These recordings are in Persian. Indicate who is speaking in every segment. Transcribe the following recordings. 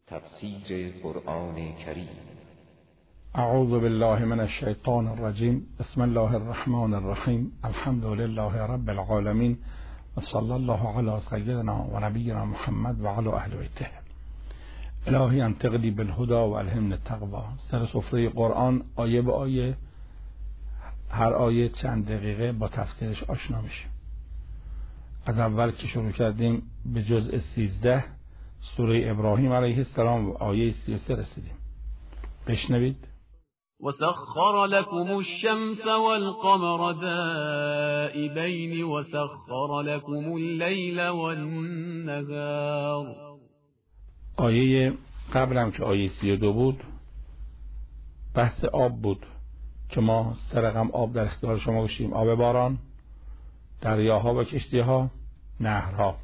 Speaker 1: تفسیر قرآن کریم.
Speaker 2: اعوذ بالله من الشیطان الرجیم. بسم الله الرحمن الرحیم. الحمد لله رب العالمین و صلی الله علی سیدنا و نبینا محمد و علی اهل بیته. الهی انتقلی بالهدى و الهمنا التقوی. سر سفره قرآن آیه به آیه، هر آیه چند دقیقه با تفسیرش آشنا میشیم. از اول که شروع کردیم به جزء 13 سوره ابراهیم علیه السلام و آیه 33 رسیدیم. بشنوید.
Speaker 3: وسخر لكم الشمس والقمر دائبين وسخر لكم الليل والنهار.
Speaker 2: آیه قبلم که آیه 32 بود بحث آب بود که ما سرقم آب در اختیار شما باشیم، آب باران، دریاها و کشتیها، نهرها.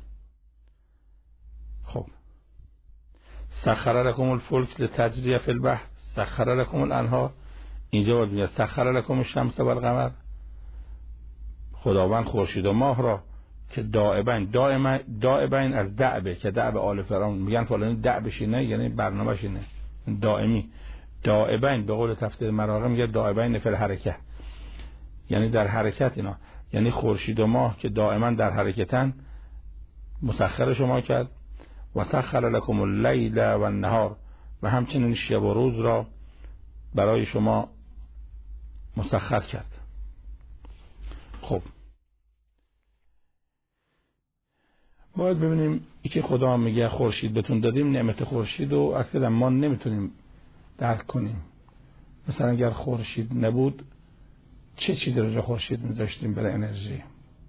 Speaker 2: خب سخر لكم الفلك لتجری فی البحر سخر لكم الانهار. اینجا باید میگه سخر لكم الشمس والقمر. خداوند خورشید و ماه را که دائبین از دعبه، که دعب آل فرعون میگن فلانی دعبش اینه یعنی برنامه‌ش اینه، دائمی. دائبین به قول تفسیر مراغه میگه دائبین فی الحرکه، یعنی در حرکت اینا، یعنی خورشید و ماه که دائما در حرکتن مسخر شما کرد. و سخر لكم اللیل و النهار، و همچنین شب و روز را برای شما مسخر کرد. خب باید ببینیم ای که خدا میگه خورشید بهتون دادیم، نعمت خورشید رو اصلا ما نمیتونیم درک کنیم. مثلا اگر خورشید نبود چه چیزی رو جا خورشید میذاشتیم برای انرژی؟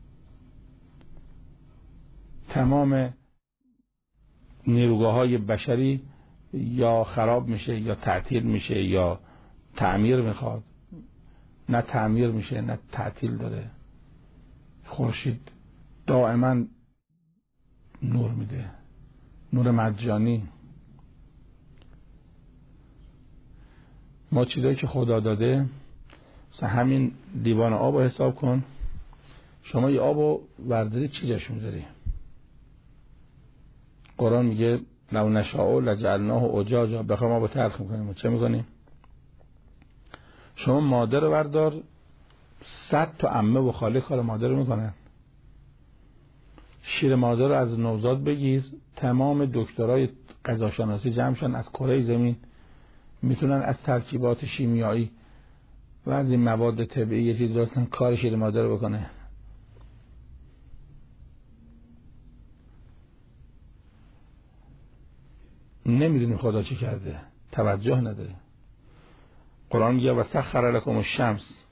Speaker 2: تمام نیروگاه‌های بشری یا خراب میشه یا تعطیل میشه یا تعمیر میخواد. نه تعمیر میشه نه تعطیل داره. خورشید دائما نور میده، نور مجانی. ما چیزایی که خدا داده، مثلا همین لیوان آب رو حساب کن، شما یه آب رو ورداری چی جاش میذاری؟ قرآن میگه لو نشاء لجعلناه اجاجا، بخوام آب تلخ میکنیم چه میکنیم؟ شما مادر رو بردار، 100 تا عمه و خاله کار مادر رو میکنن. شیر مادر رو از نوزاد بگیر، تمام دکترای غذاشناسی جمعشن از کره زمین، میتونن از ترکیبات شیمیایی و از این مواد طبیعی یه چیز داشتن کار شیر مادر رو بکنه. نمیدونیم خدا چی کرده، توجه نداره. قرآن میگه و سخر لكم الشمس،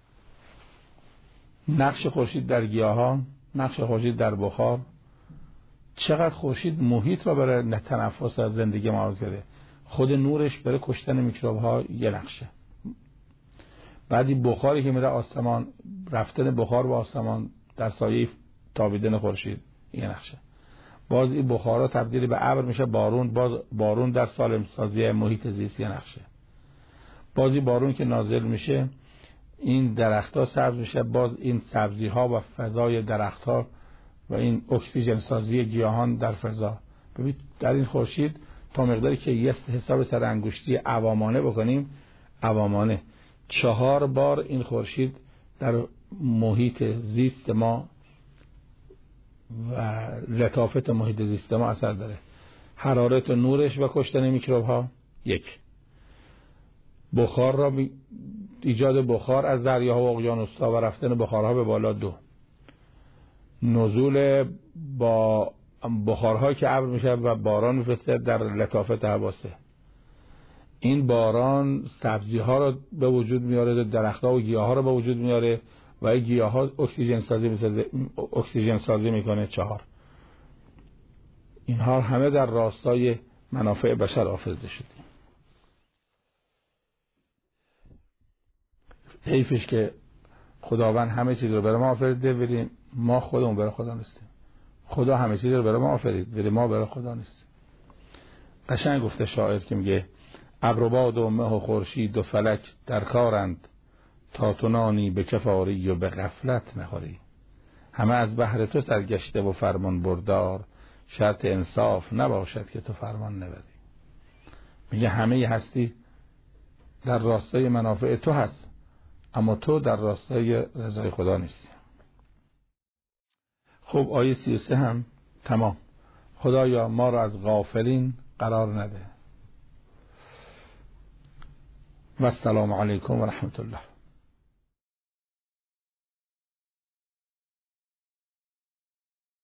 Speaker 2: نقش خورشید در گیاهان، نقش خورشید در بخار. چقدر خورشید محیط را برای تنفس از زندگی ما کرده. خود نورش برای کشتن میکروب ها یه نقشه. بعدی بخاری که میره آسمان، رفتن بخار به آسمان در سایه تابیدن خورشید یه نقشه. باز این بخارا تبدیل به ابر میشه بارون، باز بارون در سالم سازی محیط زیست یه نقشه. بازی بارون که نازل میشه این درختها سبز میشه، باز این سبزی ها و فضای درختها و این اکسیژن سازی گیاهان در فضا. ببین در این خورشید تا مقداری که یه حساب سر انگشتی عوامانه بکنیم، عوامانه 4 بار این خورشید در محیط زیست ما و لطافت محیط زیست ما اثر داره. حرارت و نورش و کشتن میکروب ها 1، بخار را ایجاد بخار از دریاها و اقیانوس‌ها و رفتن بخارها به بالا 2، نزول با بخارهایی که ابر میشه و باران میفرسته در لطافت هوا 3، این باران سبزی ها رو به وجود میاره، درخت‌ها و گیاها رو به وجود میاره و این گیاها اکسیژن سازی میکنه 4، اینها همه در راستای منافع بشر آفریده شده. حیفش که خداوند همه چیز رو برای ما آفریده ولی ما خودمون برای خدا نیستیم. خدا همه چیز رو برای ما آفرید ولی ما برای خدا نیستیم. قشنگ گفته شاعر که میگه ابر و باد و مه و خورشید و فلک در کارند، تا تو نانی به کفاری و به غفلت نخوری. همه از بحر تو سرگشته و فرمان بردار، شرط انصاف نباشد که تو فرمان نبری. میگه همه هستی در راستای منافع تو هست، اما تو در راستای رضای خدا نیستی. خب آیه 33 هم تمام. خدایا ما را از غافلین قرار نده. و السلام علیکم و رحمت الله.